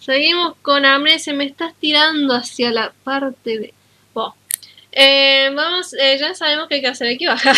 Seguimos con Amnesia. Me estás tirando hacia la parte de... Bueno, vamos, ya sabemos que hay que hacer, hay que bajar.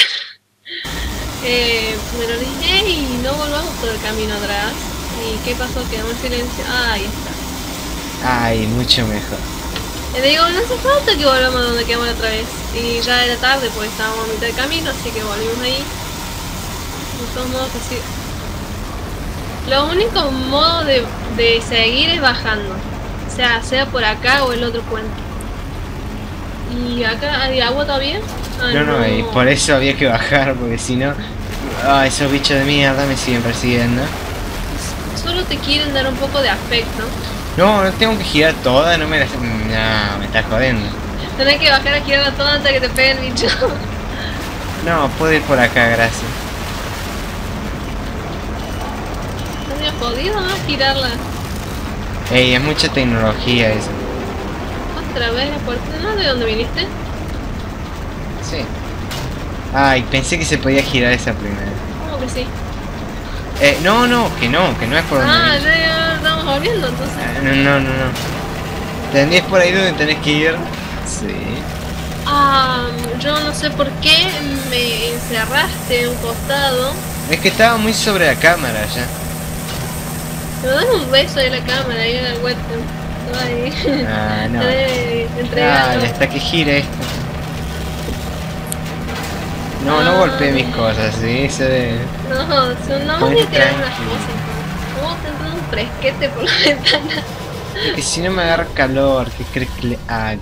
Me lo dije y no volvamos por el camino atrás. ¿Y qué pasó? Quedamos en silencio. Ah, ahí está. Ay, mucho mejor. Le digo, no hace falta que volvamos a donde quedamos la otra vez. Y ya era tarde porque estábamos a mitad del camino, así que volvimos ahí. De todos modos, así. Lo único modo de seguir es bajando. O sea por acá o el otro puente. ¿Y acá hay agua todavía? Ah, no, y por eso había que bajar, porque si no... Ah, esos bichos de mierda me siguen persiguiendo. Solo te quieren dar un poco de afecto. No, no tengo que girar toda, no me la... No, me estás jodiendo. Tenés que bajar a girarla toda antes de que te pegue el bicho. No, puedo ir por acá, gracias. No me ha podido más girarla. Ey, es mucha tecnología eso. Otra vez la puerta, ¿no? ¿De dónde viniste? Sí. Ay, pensé que se podía girar esa primera. ¿Cómo que sí? No, que no es por donde Ah, viniste. ya estamos volviendo entonces. No. ¿Tendrías por ahí donde tenés que ir? Sí. Ah, yo no sé por qué me encerraste en un costado. Es que estaba muy sobre la cámara ya. Me dan un beso de la cámara ahí en el webcam. Ahí. Ah, no. Entregado. Dale, hasta que gire esto. No golpeé mis cosas, ¿sí? Eso de... No, no voy a tirar unas cosas. Vamos a entrar un fresquete por la ventana. Que si no me agarra calor, ¿qué crees que le haga?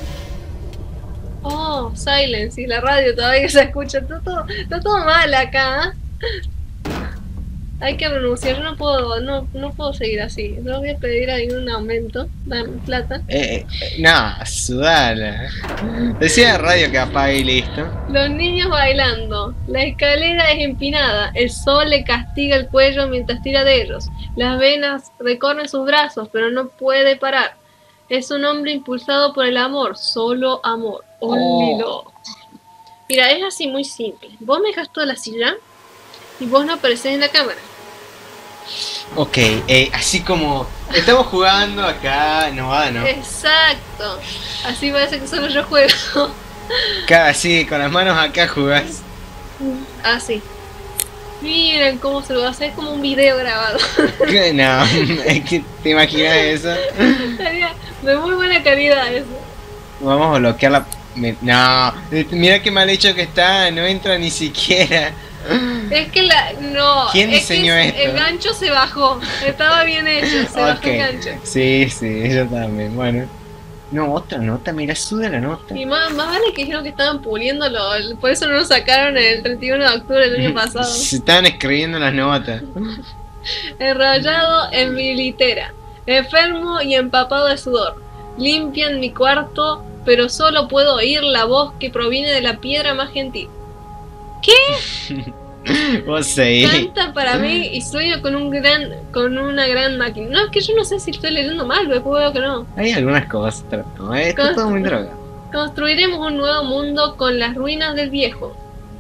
Oh, silence, y la radio todavía se escucha. Está todo mal acá. Hay que renunciar, yo no puedo seguir así. Yo voy a pedir ahí un aumento, dame plata. No, sudala. Decía la radio que apague y listo. Los niños bailando. La escalera es empinada. El sol le castiga el cuello mientras tira de ellos. Las venas recorren sus brazos, pero no puede parar. Es un hombre impulsado por el amor. Solo amor. Olvido. Mira, es así muy simple. Vos me dejas toda la silla y vos no apareces en la cámara. Ok, así como estamos jugando acá, no. Exacto. Así parece que solo yo juego. Así, con las manos acá jugás. Así. Miren cómo se lo hace, es como un video grabado. No, es que te imaginas eso. Sería de muy buena calidad eso. Vamos a bloquear la... No, mira qué mal hecho que está, no entra ni siquiera. Es que no. ¿Quién diseñó esto? El gancho se bajó. Estaba bien hecho, se bajó el gancho. Sí, yo también, bueno. No, otra nota, mira, suda la nota. Y más vale que dijeron que estaban puliéndolo, por eso no lo sacaron el 31 de octubre del año pasado. Se estaban escribiendo las notas. Enrollado en mi litera, enfermo y empapado de sudor. Limpian mi cuarto, pero solo puedo oír la voz que proviene de la piedra más gentil. ¿Qué? Vos seguís. Canta para mí y sueño con una gran máquina. No, es que yo no sé si estoy leyendo mal, después veo que no. Hay algunas cosas, pero no, está todo muy droga. Construiremos un nuevo mundo con las ruinas del viejo.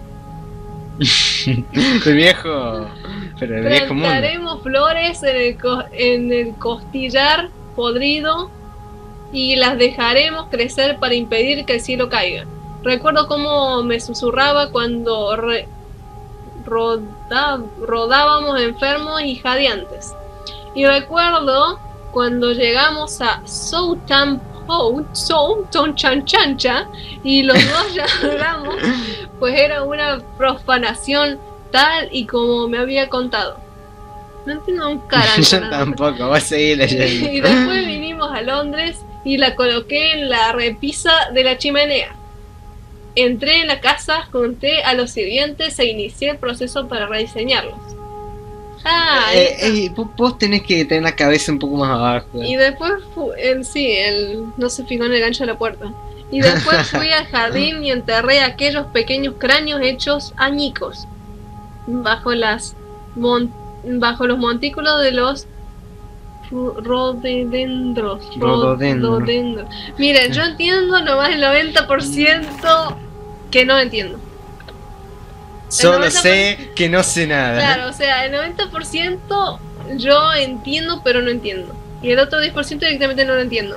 El viejo... Pero el viejo mundo. Plantaremos flores en el costillar podrido y las dejaremos crecer para impedir que el cielo caiga. Recuerdo cómo me susurraba cuando rodábamos enfermos y jadeantes. Y recuerdo cuando llegamos a Southam Chanchancha y los dos ya hablamos, pues era una profanación tal y como me había contado. No entiendo un carajo. Yo tampoco, voy a seguir leyendo. Y después vinimos a Londres y la coloqué en la repisa de la chimenea. Entré en la casa, conté a los sirvientes e inicié el proceso para rediseñarlos. Vos tenés que tener la cabeza un poco más abajo. Y después no se fijó en el gancho de la puerta. Y después fui al jardín y enterré aquellos pequeños cráneos hechos añicos bajo los montículos de los rododendros. Miren, yo entiendo nomás el 90% que no entiendo. Solo sé que no sé nada. Claro, o sea, el 90% yo entiendo, pero no entiendo. Y el otro 10% directamente no lo entiendo.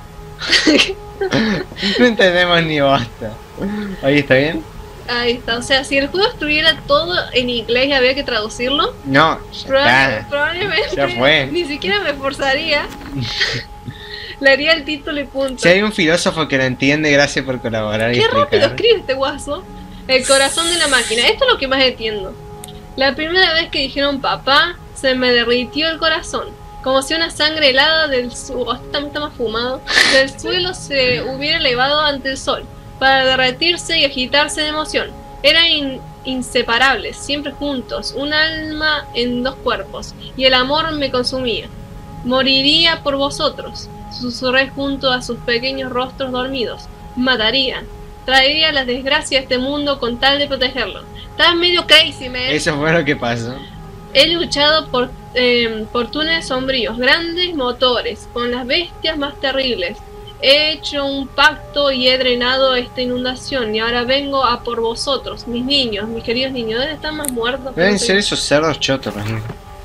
No entendemos ni basta. Ahí está bien. Ahí está, o sea, si el juego estuviera todo en inglés y había que traducirlo, No, ya está. probablemente Ya fue. ni siquiera me esforzaría. Le haría el título y punto. Si hay un filósofo que lo entiende, gracias por colaborar y Qué rápido explicar. escribe este guaso. El corazón de la máquina. Esto es lo que más entiendo. La primera vez que dijeron papá, se me derritió el corazón. Como si una sangre helada está más fumado, del suelo se hubiera elevado ante el sol, para derretirse y agitarse de emoción. Eran inseparables, siempre juntos, un alma en dos cuerpos, y el amor me consumía. Moriría por vosotros, susurré junto a sus pequeños rostros dormidos. Mataría, traería las desgracias a este mundo con tal de protegerlo. Estás medio crazy, man. Eso fue lo que pasó. He luchado por túneles sombríos, grandes motores, con las bestias más terribles. He hecho un pacto y he drenado esta inundación, y ahora vengo a por vosotros, mis niños, mis queridos niños. ¿Dónde están más muertos? Deben ser esos cerdos chotos, ¿no?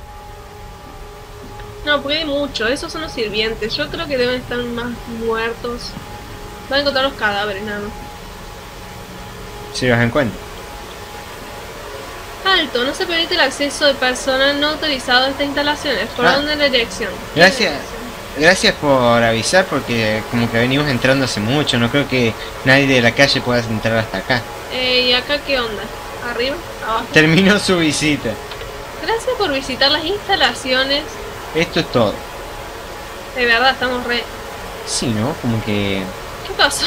No, porque hay mucho. Esos son los sirvientes. Yo creo que deben estar más muertos. Van a encontrar los cadáveres, nada más. Si los encuentro. Alto, no se permite el acceso de personal no autorizado a estas instalaciones. ¿Por dónde la dirección? Gracias por avisar, porque como que venimos entrando hace mucho. No creo que nadie de la calle pueda entrar hasta acá. ¿Y acá qué onda? ¿Arriba? ¿Abajo? Terminó su visita. Gracias por visitar las instalaciones. Esto es todo. De verdad, estamos re... Sí, ¿no? Como que... ¿Qué pasó?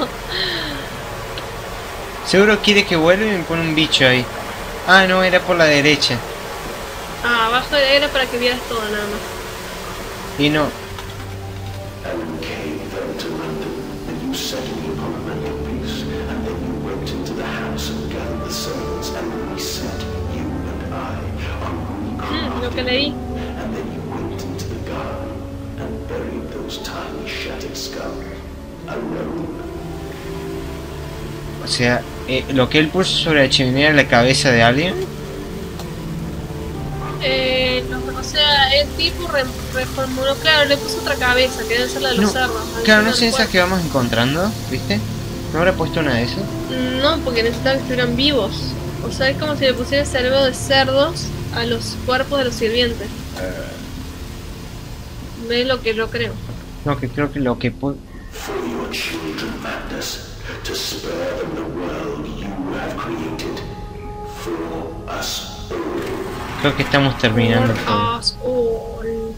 Seguro quiere que vuelva y me pone un bicho ahí. Ah, no, era por la derecha. Ah, abajo era para que vieras todo nada más. Y no. Alan Kay fell to London, and you settled upon a mantelpiece, and then you went into the house and gathered the servants and reset you and I on Lo que leí. and then you went into the garden and buried those tiny shattered skulls alone. O sea, lo que él puso sobre la chimenea era la cabeza de alguien. No, o sea, el tipo reformuló, claro, le puso otra cabeza, que debe ser la de los cerdos. Claro, no sé esas que vamos encontrando, ¿viste? ¿No habrá puesto una de esas? No, porque necesitaba que estuvieran vivos. O sea, es como si le pusiera el cerebro de cerdos a los cuerpos de los sirvientes. ¿Ves lo que yo creo? No, que creo que lo que puede... For your children, Madness, to spare them the world you have created. For us all. Creo que estamos terminando todo. Us all.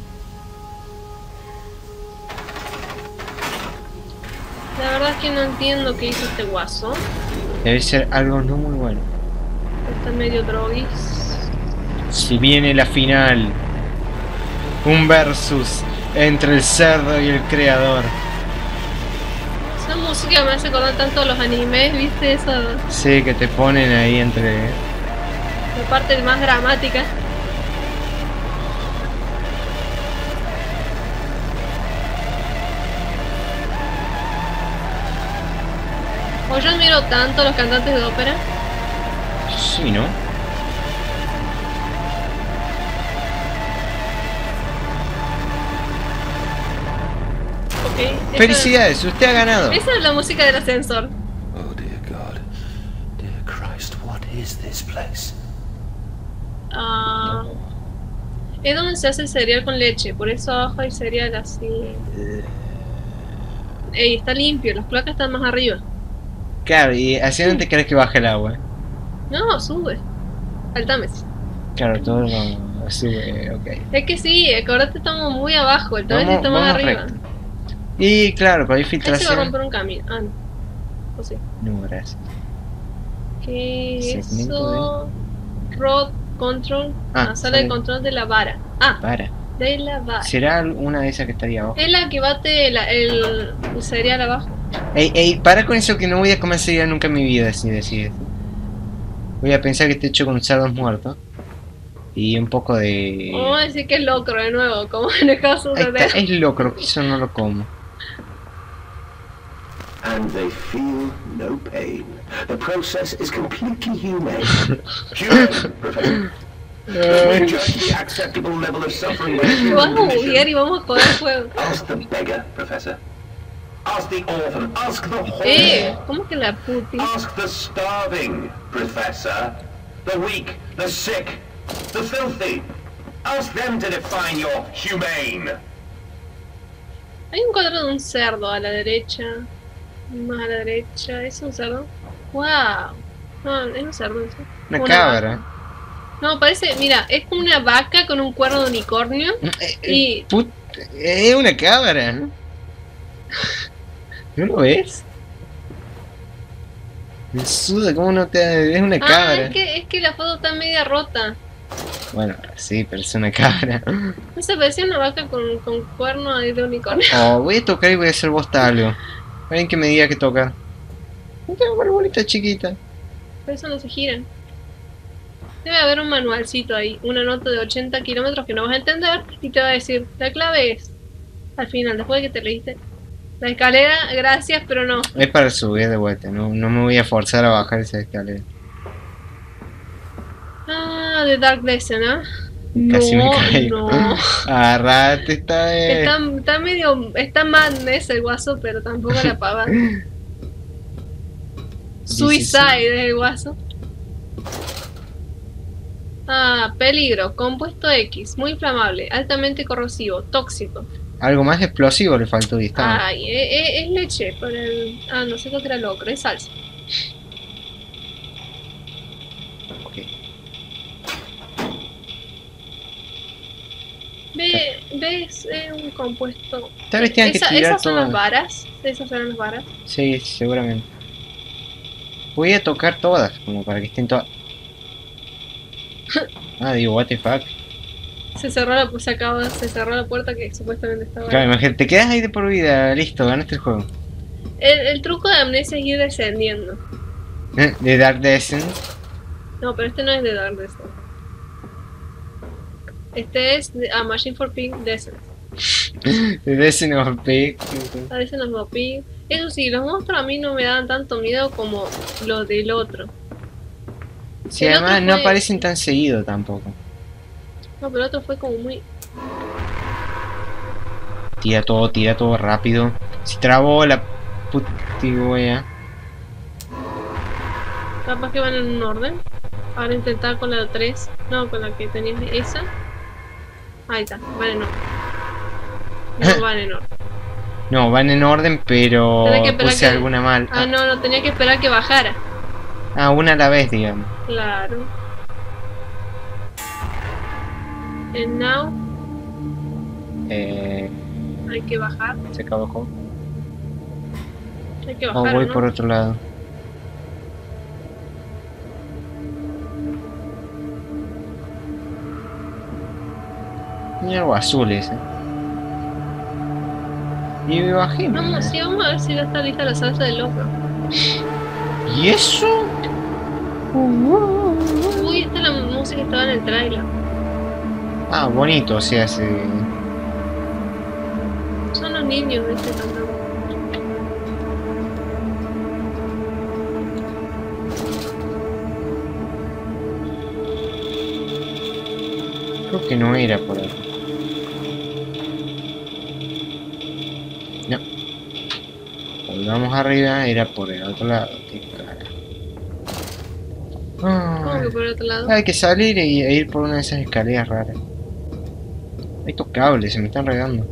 La verdad es que no entiendo qué hizo este guaso. Debe ser algo no muy bueno. Está medio droguis. Si viene la final, un versus entre el cerdo y el creador. Esa música me hace acordar tanto a los animes, ¿viste? Esa Sí, que te ponen ahí entre... la parte más dramática. O yo admiro tanto a los cantantes de ópera. Sí, ¿no? Ok. Felicidades, usted ha ganado. Esa es la música del ascensor. Oh dear God. Dear Christ, what is this place? Ah, es donde se hace el cereal con leche, por eso abajo hay cereal así. Ey, está limpio, las placas están más arriba. Claro, ¿y hacia dónde crees que baje el agua? No, sube. Altames. Claro, todo lo sube, ok. Es que sí, acordate, estamos muy abajo, el Tames está más Vamos arriba. recto. Y claro, pero hay Ahí se va a filtración. romper un camino. Ah, no. O sí. No, gracias. ¿Qué es Segmento eso? Rod control. Ah, Sala de sale. control de la vara. Ah, Para. de la vara. ¿Será una de esas que estaría abajo? Es la que bate el cereal abajo. Ey, para con eso que no voy a comer cereal nunca en mi vida, si decides. Voy a pensar que está hecho con cerdos muertos. Y un poco de... Vamos a decir que es locro de nuevo, como en el caso Ahí de... está, es locro, que eso no lo como. And they feel no pain. The process is completely humane. Humane, Professor. Judge the acceptable level of suffering by Te human vas a buguear condition. y vamos a joder el juego. Ask the beggar, Professor. Ask the orphan. Ask the whore. ¿Cómo que la puti? Ask the starving, Professor. The weak, the sick, the filthy. Ask them to define your humane. Hay un cuadro de un cerdo a la derecha. Más a la derecha. ¿Es un cerdo? ¡Wow! No, es un cerdo eso. Una Una cabra. vaca. No, parece, mira, es como una vaca con un cuerno de unicornio. Y Es una cabra, ¿no? ¿No lo ves? Me suda, ¿cómo no te...? Es una cabra. es que la foto está media rota. Bueno, sí, pero es una cabra. No sé, parecía una vaca con cuerno ahí de unicornio. Oh, voy a tocar y voy a hacer bosta algo. Alguien que me diga que tocar. No tengo bolita chiquita. Por eso no se giran. Debe haber un manualcito ahí, una nota de 80 kilómetros que no vas a entender y te va a decir, la clave es, al final, después de que te leíste, la escalera, gracias, pero no. Es para subir de vuelta, no me voy a forzar a bajar esa escalera. Ah, de Dark Descent, ¿ah? Casi me caigo. No. Agarrate esta vez. Está medio, está madness el guaso, pero tampoco la pava. Suicide es el guaso. Ah, peligro, compuesto X, muy inflamable, altamente corrosivo, tóxico. Algo más explosivo le faltó y está. Ay, es leche para el... Ah, no sé qué era locro, es salsa. Ok. ¿Ves un compuesto? Tal vez tengan que tirar ¿Esas son las todas. varas? ¿Esas son las varas? Sí, seguramente. Voy a tocar todas, como para que estén todas. Ah, digo, what the fuck. Se cerró la puerta que supuestamente estaba Claro, ahí. imagínate, te quedas ahí de por vida, listo, ganaste el juego. El truco de Amnesia es ir descendiendo. De Dark Descent. No, pero este no es de Dark Descent. Este es de Machine for Pig Descent. De Descent of Pig. Parecen los Mopig. Eso sí, los monstruos a mí no me dan tanto miedo como los del otro. Sí, El además otro no fue- aparecen tan seguido tampoco. No, pero el otro fue como muy... Tira todo rápido. Si trabó la putigoya. Capaz que van en un orden. Ahora intentar con la 3. No, con la que tenías esa. Ahí está, van en orden. No van en orden. No, van en orden, pero Tenés que esperar puse que- alguna mal. Ah, no, tenía que esperar que bajara. Ah, una a la vez, digamos. Claro. And now hay que bajar. Se acabó el juego. Hay que O bajar, voy ¿no? por otro lado. Tiene algo azul ese. Y bajé. Vamos, sí, vamos a ver si ya está lista la salsa del loco. ¿Y eso? Uy, esta es la música que estaba en el trailer. Ah, bonito, o sea, se... Son los niños de este cantante. Creo que no era por ahí. No. Volvamos arriba, era por el otro lado. Qué cara. ¿Cómo que por el otro lado? Hay que salir e ir por una de esas escaleras raras. Hay estos cables, se me están regando.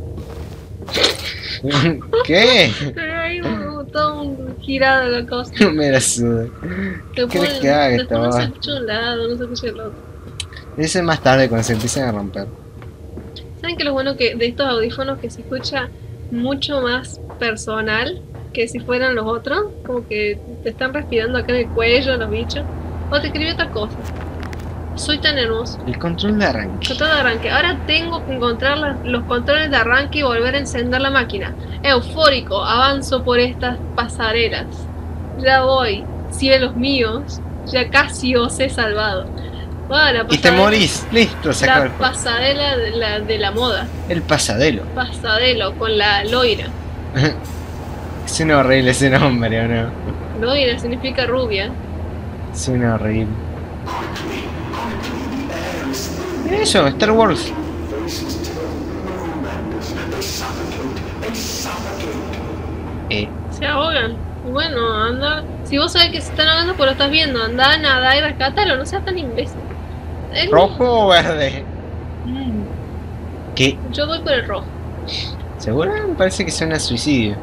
¿Qué? Pero hay todo un girado la cosa. No me la suda. Que ¿Qué crees que haga esta después no se vaina? escucha un lado, no se escucha el otro. Ese es más tarde cuando se empiezan a romper. ¿Saben que lo bueno que de estos audífonos que se escucha mucho más personal que si fueran los otros? Como que te están respirando acá en el cuello los bichos. O te escribí otra cosa. Soy tan hermoso. El control de arranque. Control de arranque. Ahora tengo que encontrar los controles de arranque y volver a encender la máquina. Eufórico, avanzo por estas pasarelas. Ya voy. Si de los míos, ya casi os he salvado. Ah, la Y te pasarela- morís. Listo, se acaba La el juego. pasadela de la moda. El pasadelo. Pasadelo con la loira. Suena horrible ese nombre, ¿o no? Loira significa rubia. Suena horrible. Quickly, quickly, the air is Eso, Star Wars. Faces tell no, Mandus. They suffocate. They suffocate. Se ahogan. Y bueno, anda. Si vos sabés que se están ahogando, pues lo estás viendo. Anda, nada y rescátalo. No seas tan imbécil. ¿Rojo o verde? ¿Qué? Yo voy por el rojo. ¿Seguro? Me parece que suena a suicidio.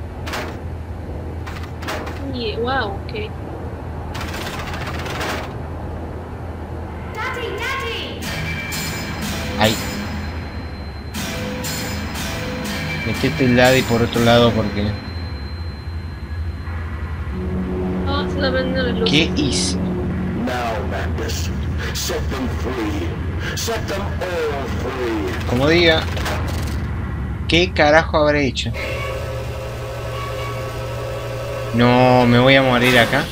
Y wow, ok. Daddy, Daddy! Ahí. Metete el lado y por otro lado porque... Ah, se está prendiendo la luz. ¿Qué hice? Now, Mandus, set them free. Set them all free. Como diga... ¿Qué carajo habré hecho? No, me voy a morir acá.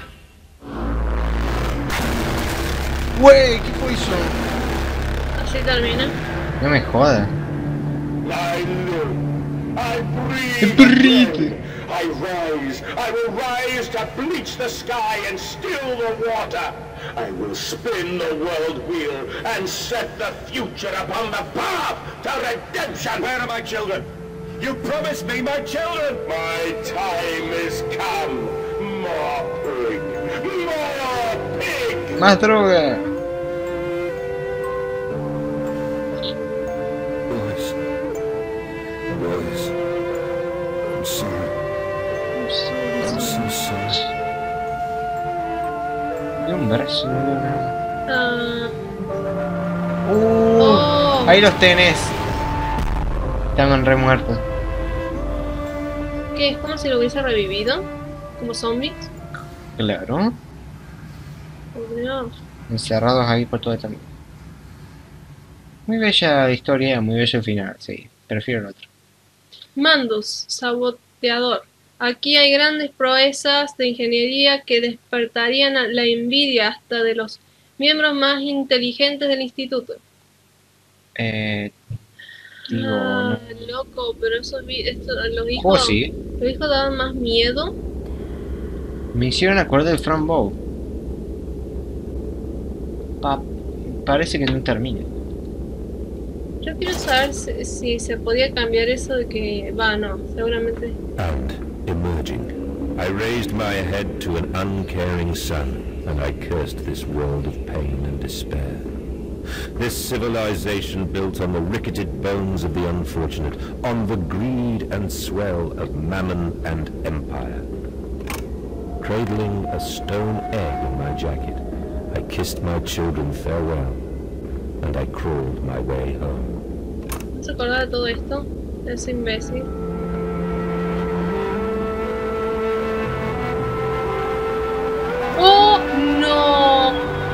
Wey, ¿qué fue eso? Así termina. No me jodas. I live. I breathe. Breathe. again. I rise. I will rise to bleach the sky and still the water. I will spin the world wheel and set the future upon the path to redemption. Where are my children? You promised me my children. My time is come. More pig. More pig. Más droga. Boys. Boys. I'm sorry. I'm so sorry. Y un verso. Ah, Oh, ahí los tenés. Estaban re muertos. ¿qué? ¿Es como si lo hubiese revivido? ¿Como zombies? Claro. Oh, Dios. Encerrados ahí por todo el camino. Muy bella historia, muy bello final, sí. Prefiero el otro. Mandus, saboteador. Aquí hay grandes proezas de ingeniería que despertarían la envidia hasta de los miembros más inteligentes del instituto. Digo, Ah, no. loco, pero esos los Oh, hijos, sí. los hijos daban más miedo. Me hicieron acordar del Frank Bow. Parece que no termina. Yo quiero saber si se podía cambiar eso de que... Va, no, seguramente... And, emerging, I raised my head to an uncaring sun, and I cursed this world of pain and despair. This civilization built on the ricketed bones of the unfortunate, on the greed and swell of mammon and empire. Cradling a stone egg in my jacket, I kissed my children farewell, and I crawled my way home. ¿No se acordaba de todo esto? Ese imbécil. ¡Oh, no!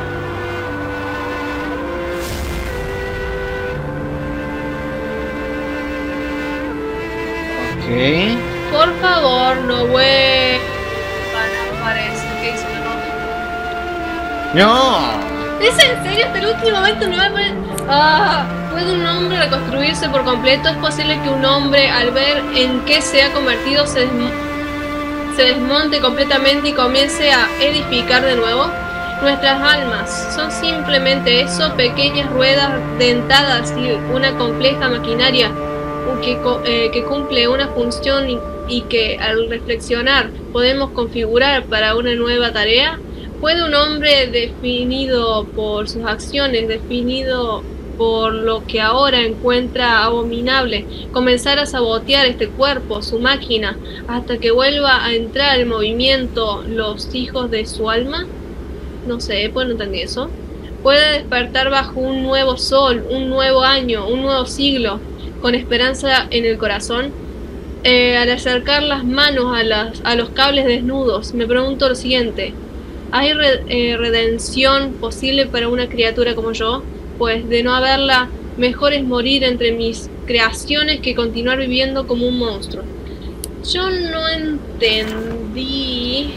Ok. Por favor, no vuelvan a aparecer. ¿Qué hizo el otro? ¡No! ¿Es en serio? Hasta el último momento no va a poner... Ah, ¿puede un hombre reconstruirse por completo? ¿Es posible que un hombre, al ver en qué se ha convertido, se desmonte completamente y comience a edificar de nuevo? Nuestras almas son simplemente eso, pequeñas ruedas dentadas y una compleja maquinaria que cumple una función y que al reflexionar podemos configurar para una nueva tarea. ¿Puede un hombre definido por sus acciones, definido por lo que ahora encuentra abominable, comenzar a sabotear este cuerpo, su máquina, hasta que vuelva a entrar en movimiento los hijos de su alma? No sé, pues no entendí eso. Puede despertar bajo un nuevo sol, un nuevo año, un nuevo siglo, con esperanza en el corazón. Al acercar las manos a los cables desnudos, me pregunto lo siguiente: ¿hay redención posible para una criatura como yo? Pues de no haberla, mejor es morir entre mis creaciones que continuar viviendo como un monstruo. Yo no entendí.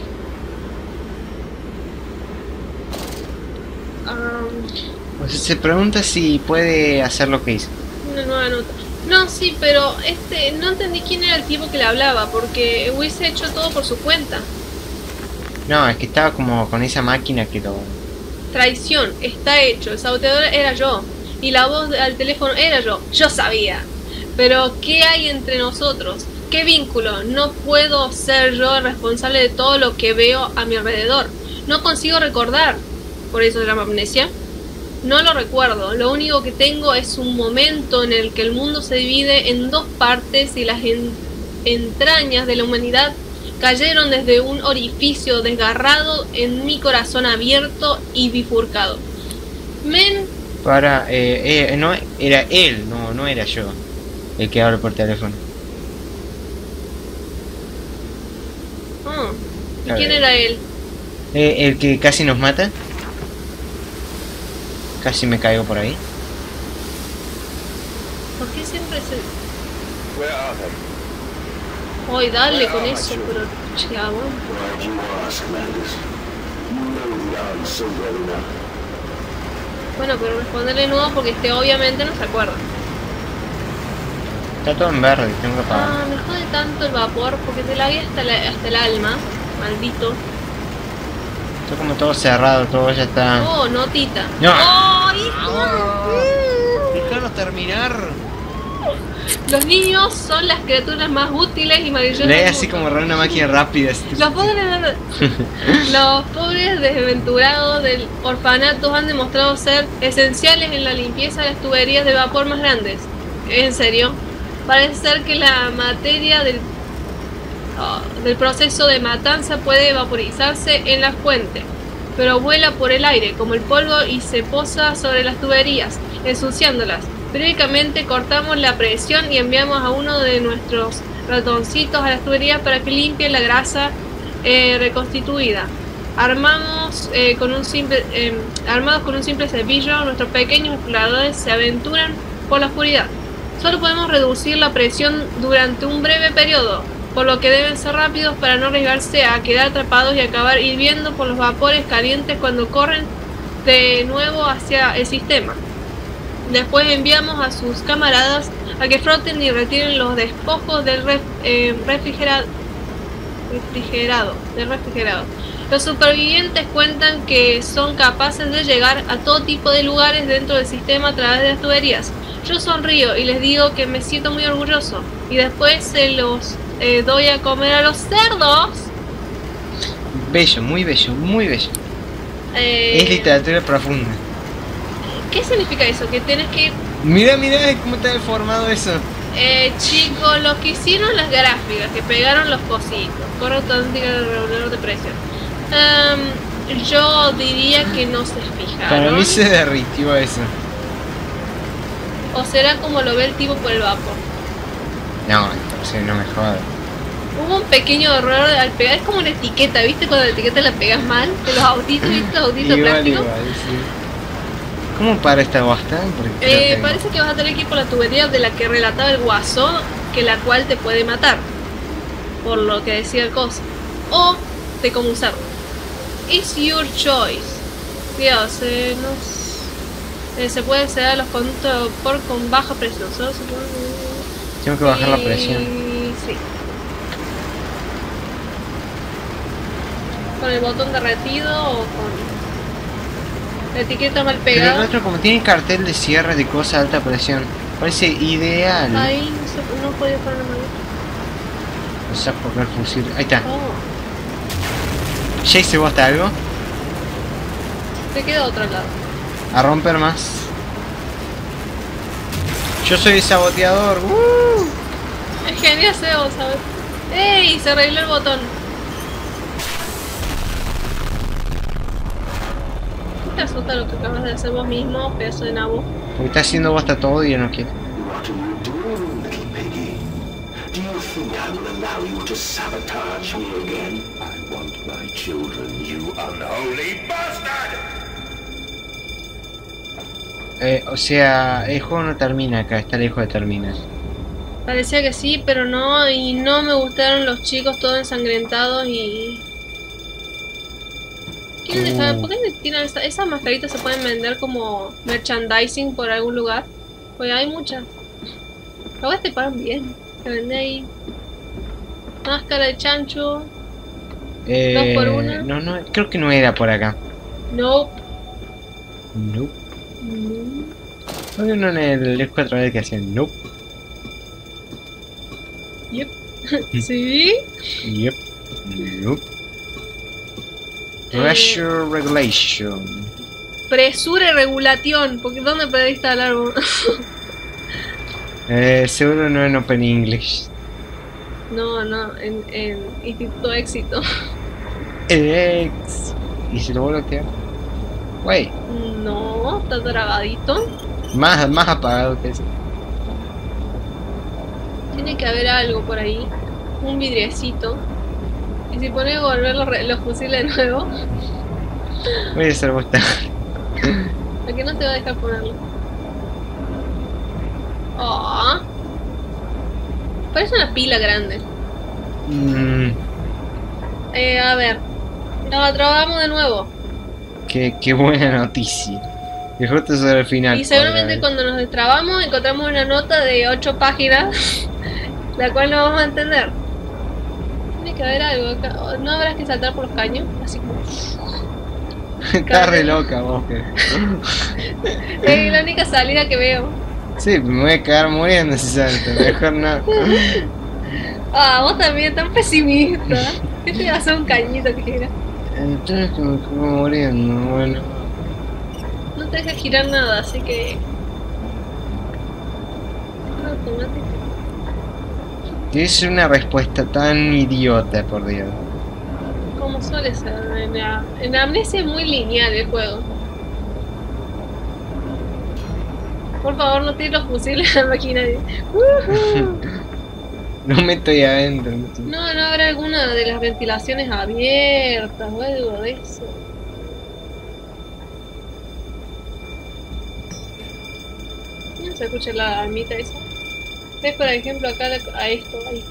Pues se pregunta si puede hacer lo que hizo. Una nueva nota. No, sí, pero no entendí quién era el tipo que le hablaba, porque hubiese hecho todo por su cuenta. No, es que estaba como con esa máquina que lo... Traición, está hecho. El saboteador era yo. y la voz al teléfono era yo. Yo sabía. Pero ¿qué hay entre nosotros? ¿Qué vínculo? No puedo ser yo el responsable de todo lo que veo a mi alrededor. No consigo recordar. Por eso se llama amnesia. No lo recuerdo. Lo único que tengo es un momento en el que el mundo se divide en dos partes y las entrañas de la humanidad cayeron desde un orificio desgarrado en mi corazón abierto y bifurcado. No, era él, no era yo el que habla por teléfono. ¿Y quién era él? El que casi nos mata. Casi me caigo por ahí. ¿Por qué siempre se...? Where are they? Ay, dale con eso, pero chabón. Why do you ask, Mandus? You know the answer well enough. Bueno, pero responderle nuevo porque obviamente no se acuerda. Está todo en verde, tengo que apagar. Me jode tanto el vapor porque te la vi hasta el alma. Maldito. Está como todo cerrado, todo ya está. Oh, notita. No. ¡Oh, hijo! Déjanos terminar. Los niños son las criaturas más útiles y maravillosas. Lee del así mundo. como una máquina rápida. Los pobres desventurados del orfanato han demostrado ser esenciales en la limpieza de las tuberías de vapor más grandes. ¿En serio? Parece ser que la materia del proceso de matanza puede vaporizarse en la fuente, pero vuela por el aire como el polvo y se posa sobre las tuberías, ensuciándolas. Periódicamente cortamos la presión y enviamos a uno de nuestros ratoncitos a las tuberías para que limpie la grasa reconstituida. Armados con un simple cepillo, nuestros pequeños exploradores se aventuran por la oscuridad. Solo podemos reducir la presión durante un breve periodo, por lo que deben ser rápidos para no arriesgarse a quedar atrapados y acabar hirviendo por los vapores calientes cuando corren de nuevo hacia el sistema. Después enviamos a sus camaradas a que froten y retiren los despojos del refrigerado. Los supervivientes cuentan que son capaces de llegar a todo tipo de lugares dentro del sistema a través de las tuberías. Yo sonrío y les digo que me siento muy orgulloso, y después se los doy a comer a los cerdos. Bello, muy bello, muy bello. Es literatura profunda. ¿Qué significa eso? Que tienes que ir... Mira cómo está deformado eso. Chicos, lo que hicieron las gráficas, que pegaron los cositos, correcto, el regulador de presión. Yo diría que no se fijaron. Para mí se derritió eso. ¿O será como lo ve el tipo por el vapor? No, entonces no me jodas. Hubo un pequeño error al pegar, es como una etiqueta, ¿viste? Cuando la etiqueta la pegas mal, de los autitos, ¿viste? Los autitos plásticos. Sí. ¿Cómo para esta bosta? Parece que vas a tener que ir por la tubería de la que relataba el guasón, que la cual te puede matar, por lo que decía el cosa, o de cómo usarlo. It's your choice. Dios, se puede acceder a los conductos de vapor con baja presión. Solo se puede... Tengo que bajar la presión. Sí. ¿Con el botón derretido o con la etiqueta mal Pero pegada? el otro, como tiene cartel de cierre de cosas de alta presión, parece ideal. Ahí no podía poner la mano. O sea, por el fusil. Ahí está. Oh, ¿Ya hice vos hasta algo? te queda otro lado. A romper más. Yo soy saboteador. Es genial, Sebo, ¿sabes? ¡Ey! Se arregló el botón. ¿Qué te asusta lo que acabas de hacer vos mismo, pedazo de nabo? Porque está haciendo vos hasta todo y yo no quiero. What are you doing, little piggy? Do you think I will allow you to sabotage me again? I want my children, you unholy bastard! O sea, el juego no termina acá, está lejos de terminar. Parecía que sí, pero no, y no me gustaron los chicos todos ensangrentados y... ¿Quieren dejar? ¿Por qué tiran esas mascaritas? ¿Se pueden vender como merchandising por algún lugar? Pues hay muchas. Luego te pagan bien. Se vende ahí. Máscara de chancho. 2 por 1. No, creo que no era por acá. Nope. Nope. Había uno en el F4 que hacían nope. Yep. Sí. Yep. Nope. Pressure regulation. Presura y regulación. Porque ¿dónde perdiste hablar vos? Seguro no en Open English. No, en Instituto Éxito. Ex. ¿Y si lo vuelvo a activar? Wey, No, está trabadito. más apagado que eso. Tiene que haber algo por ahí. Un vidriecito. Y si pones a volver los fusiles de nuevo, Voy a hacer bosta. ¿a qué no te va a dejar ponerlo? Oh. Parece una pila grande. A ver. Nos trabamos de nuevo. Qué buena noticia. Y justo sobre el final. Y seguramente cuando nos destrabamos encontramos una nota de 8 páginas, la cual no vamos a entender. Tiene que haber algo acá. ¿No habrás que saltar por los caños? Así como... Estás re loca vos. Es la única salida que veo. Sí, me voy a quedar muriendo si salto. Mejor no. Ah, vos también, tan pesimista. ¿Qué te va a hacer un cañito que gira? Entonces que me quedo muriendo, bueno. No te deja girar nada, así que... automático. Es una respuesta tan idiota, por Dios. Como suele ser. En la Amnesia es muy lineal el juego. Por favor, no tires los fusiles a la maquinaria. No me estoy adentro. No habrá alguna de las ventilaciones abiertas o algo de eso. No se escucha la armita esa. ¿Ves, por ejemplo, acá a esto? Ahí.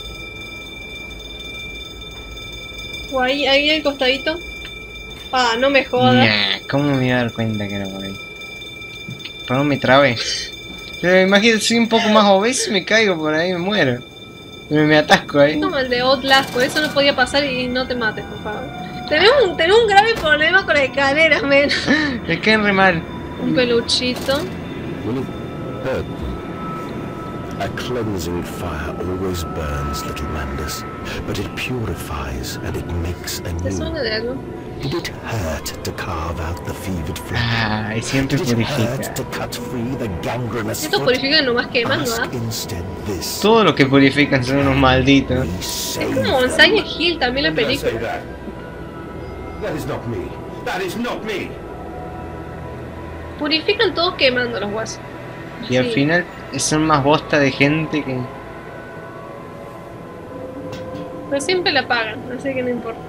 O ahí al costadito. Ah, no me jodas. Nah, ¿cómo me voy a dar cuenta que era por ahí? ¿Por dónde me trabé? Pero imagínate, soy un poco más obeso y me caigo por ahí y me muero. Me atasco ahí. Es como el de Outlast, por eso no podía pasar y no te mates, por favor. Tenemos un grave problema con las escaleras, men. Me caen re mal. Un peluchito. Will it hurt? A cleansing fire always burns, little Mandus, but it purifies and it makes ¿Te anew. suena de algo? Did it hurt to carve out the fevered flesh? Ah, y siempre Did it purifica. hurt to cut free the gangrenous Esto foot? purifica nomás quemando, ¿ah? Ask instead this. Todos los que purifican son unos malditos. We Es say como Silent Hill también la película. That is not me. That is not me. Purifican todos quemando los huesos. Y al Sí. final son más bosta de gente que... Pero siempre la pagan, así que no importa.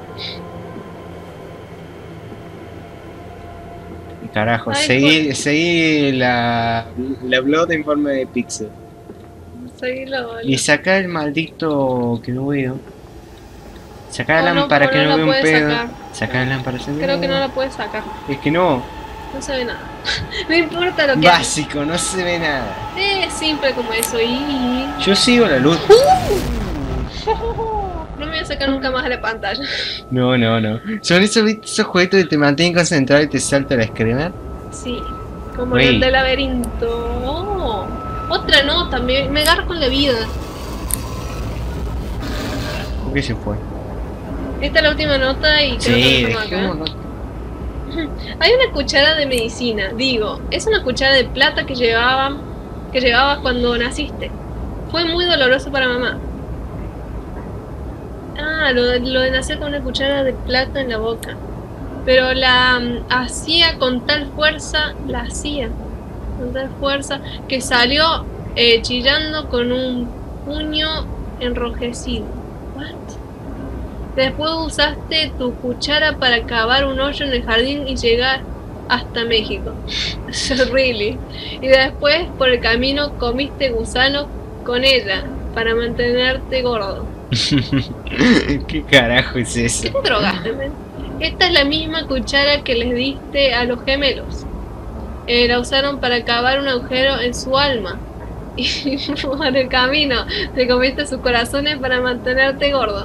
Carajo, Ay, seguí la Blood en forma de pixel. Seguilo. Y saca el maldito que no veo. Saca la Oh, no, lámpara no que no la veo un puedes pedo. sacar. Saca la lámpara. Creo que no la puedes sacar. Es que no. No se ve nada. No importa lo que hagas. Básico, no se ve nada. Es simple como eso. Y... Yo sigo la luz. No me voy a sacar nunca más a la pantalla. No. Son esos jueguitos que te mantienen concentrado y te salta la screamer. Sí, como Wey. en el del laberinto. Oh, otra nota, me agarro con la vida. ¿Por qué se fue? Esta es la última nota y creo Sí, que no acá. dejémoslo. Hay una cuchara de medicina, digo, es una cuchara de plata que llevabas cuando naciste. Fue muy doloroso para mamá. Ah, lo de nacer con una cuchara de plata en la boca. Pero la hacía con tal fuerza, que salió chillando con un puño enrojecido. What? Después usaste tu cuchara para cavar un hoyo en el jardín y llegar hasta México. Really. Y después por el camino comiste gusano con ella para mantenerte gordo. ¿Qué carajo es eso? ¿Qué te drogaste, men? Esta es la misma cuchara que les diste a los gemelos. La usaron para cavar un agujero en su alma. Y por el camino te comiste sus corazones para mantenerte gordo.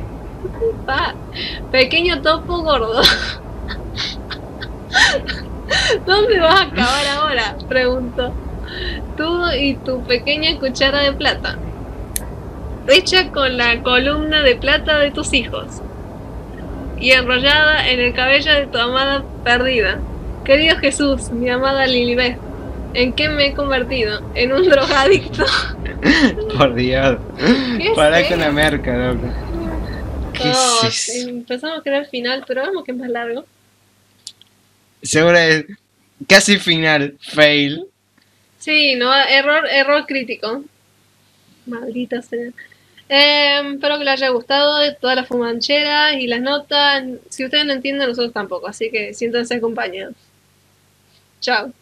Pequeño topo gordo. ¿Dónde vas a acabar ahora? Pregunto. Tú y tu pequeña cuchara de plata, hecha con la columna de plata de tus hijos y enrollada en el cabello de tu amada perdida. Querido Jesús, mi amada Lilibet, ¿en qué me he convertido? ¿En un drogadicto? Por Dios. ¿Qué Para es con la esto? merca, loco. ¿Qué Oh, es eso? empezamos que era el final, pero vemos que es más largo. Seguro es casi final. Fail. Sí, no, error crítico. Maldita sea. Espero que les haya gustado de todas las fumancheras y las notas. Si ustedes no entienden, nosotros tampoco, así que siéntanse acompañados. Chao.